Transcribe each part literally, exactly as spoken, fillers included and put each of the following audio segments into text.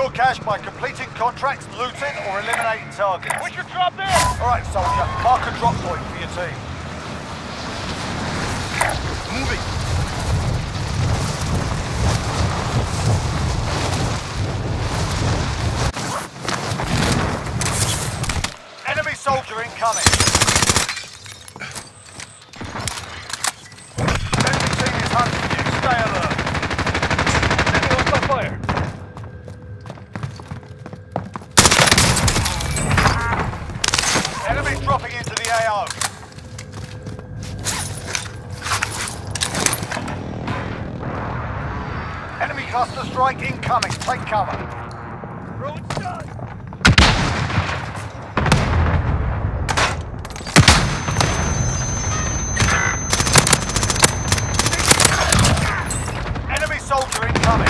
Secure cash by completing contracts, looting, or eliminating targets. What's your drop there? All right, soldier. Mark a drop point for your team. Moving. Enemy soldier incoming. Enemy team is hunting you. Stay alert. Enemy on top fire. Enemy dropping into the A O. Enemy cluster strike incoming. Take cover. Road's done. Enemy soldier incoming.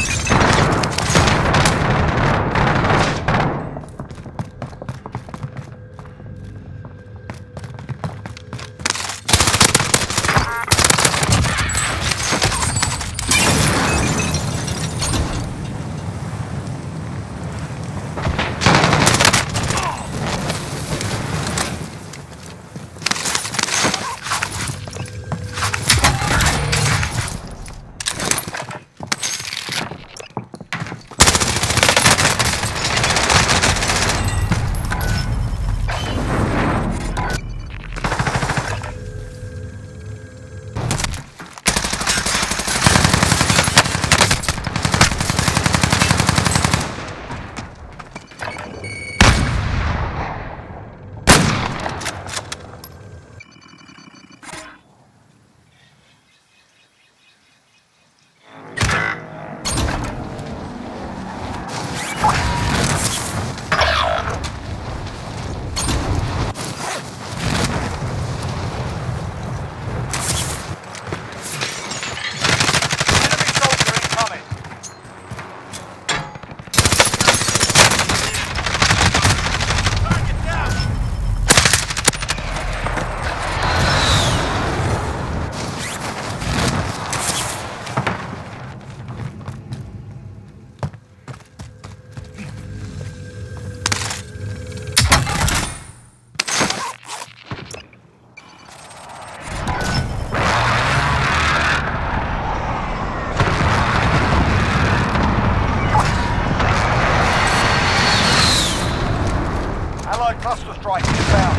Cluster strike inbound.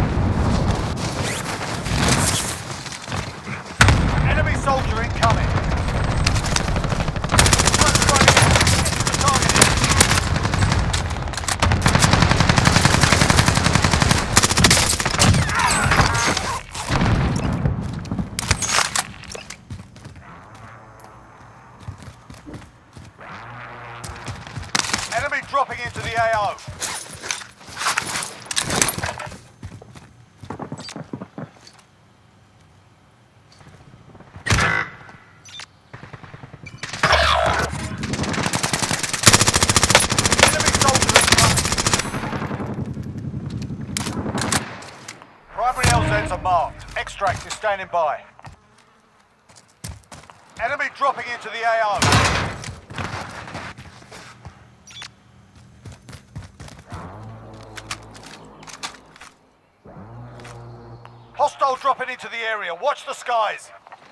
Enemy soldier incoming. Cluster strike in. The target is. Enemy dropping into the A O. Primary L Zs are marked. Extract is standing by. Enemy dropping into the A O. Hostile dropping into the area. Watch the skies.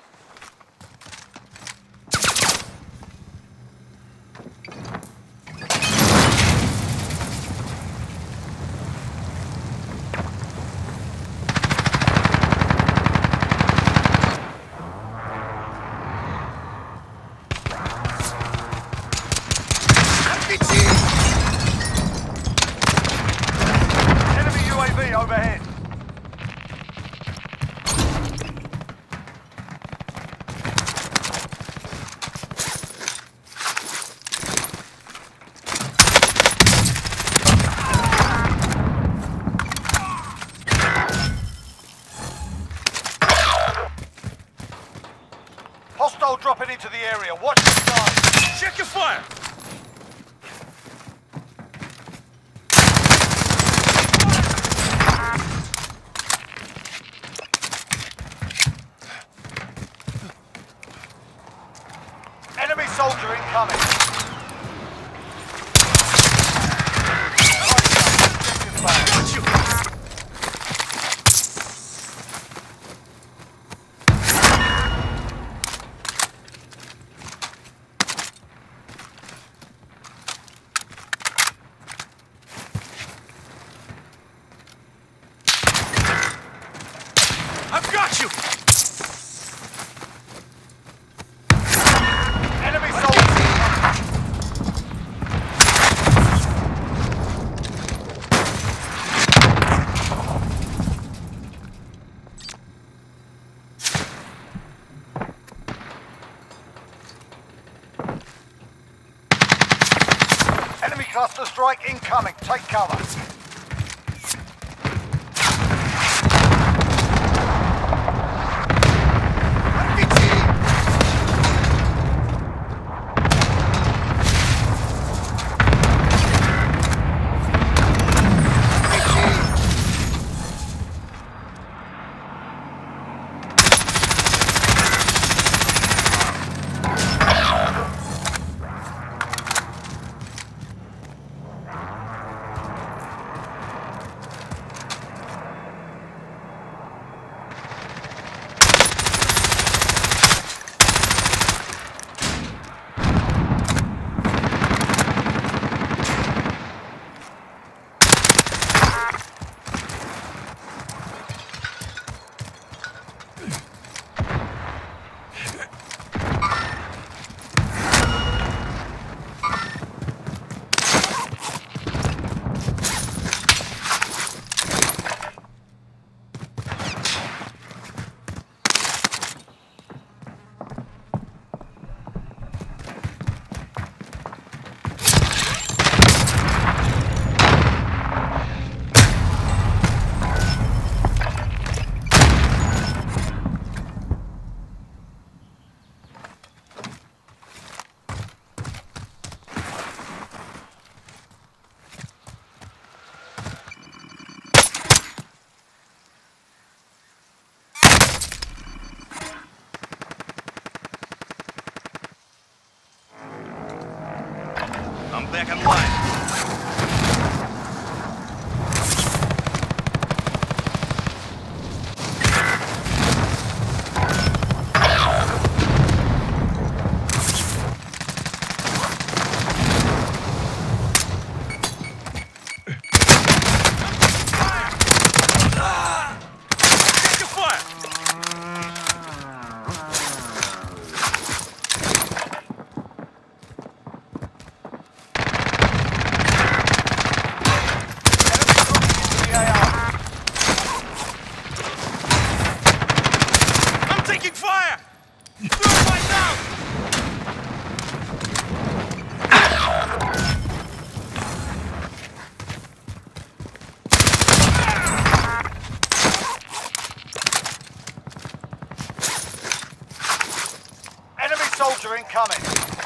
Enemy U A V overhead. Hostile dropping into the area. Watch the skies. Check your fire. Enemy soldier incoming. I've got you! Enemy soldiers! Enemy cluster strike incoming. Take cover. I'm back online. Soldier incoming.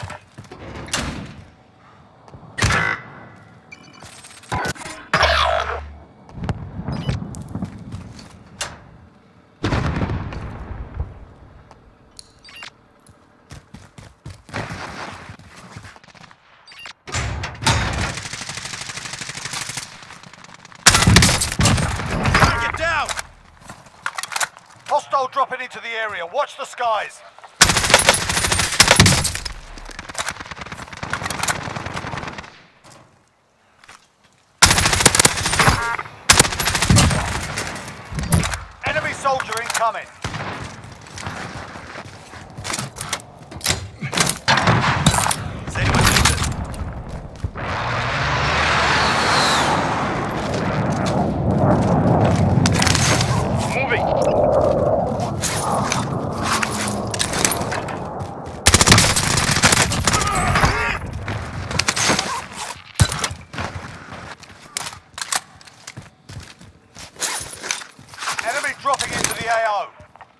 Get down! Hostile dropping into the area. Watch the skies. Enemy soldier incoming. Is anyone injured? Moving! Enemy dropping into the A O.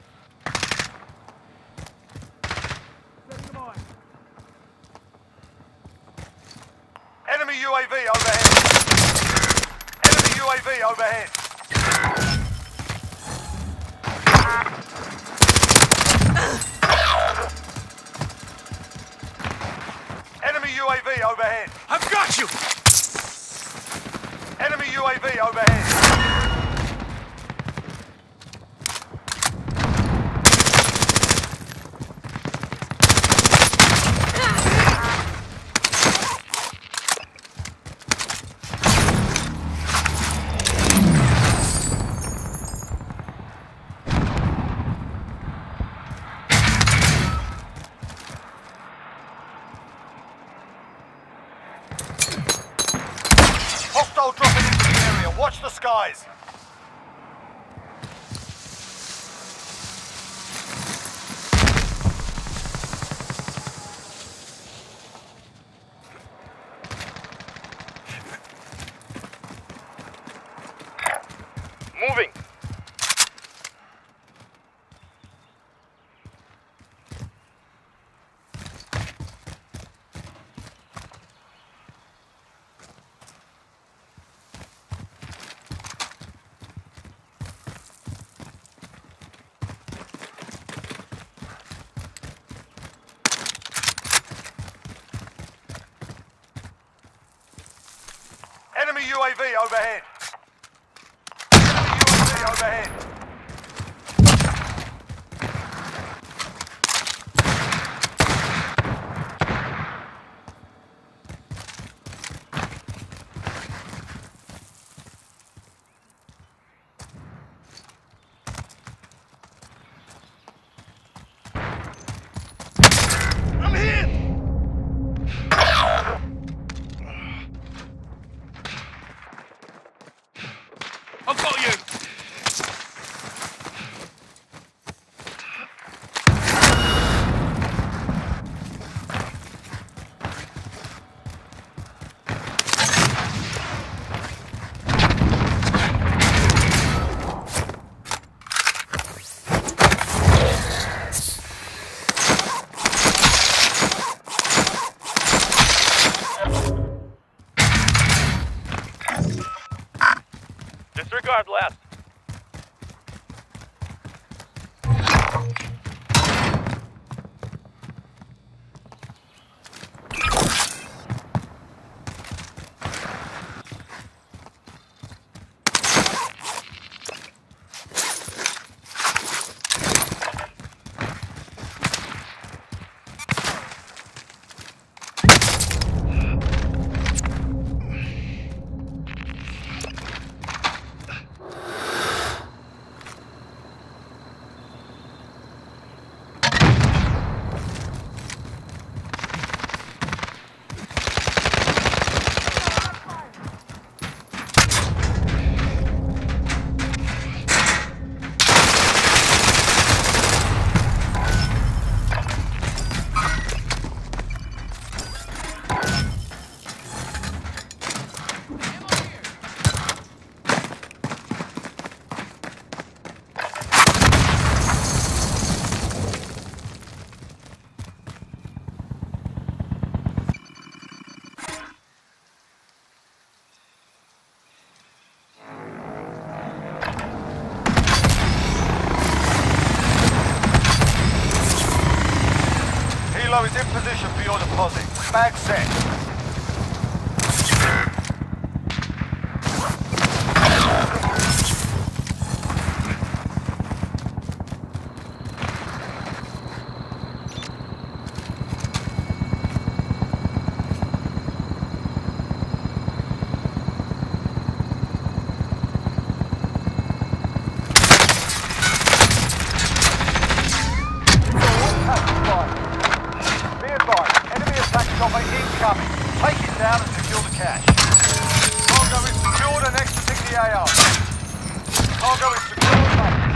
Enemy U A V overhead. Enemy U A V overhead. Enemy U A V overhead. I've got you! Enemy U A V overhead. supplies. Moving. Enemy U A V overhead. Enemy U A V overhead. I'm hit! I've got you! Disregard last. Helo is in position for your deposit. Bag set. Be advised, enemy attack chopper incoming. Take it down and secure the cash. Cargo is secured and exiting the A R. Cargo is secured and locked.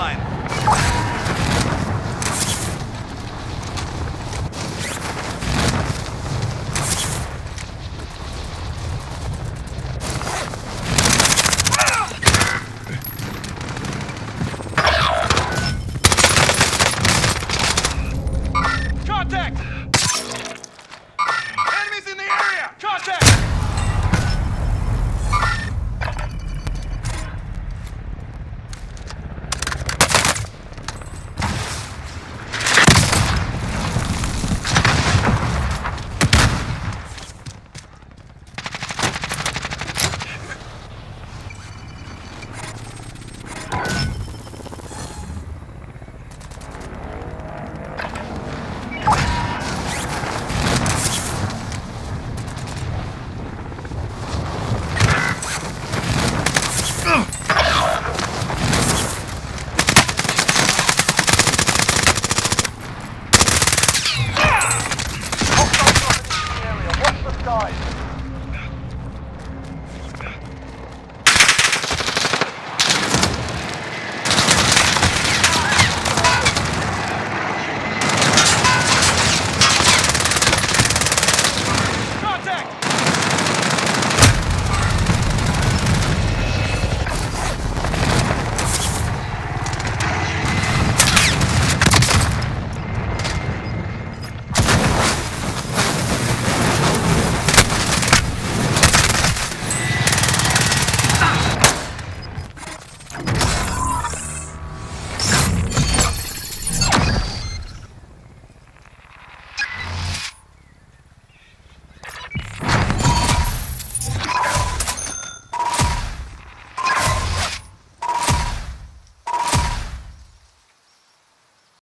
line.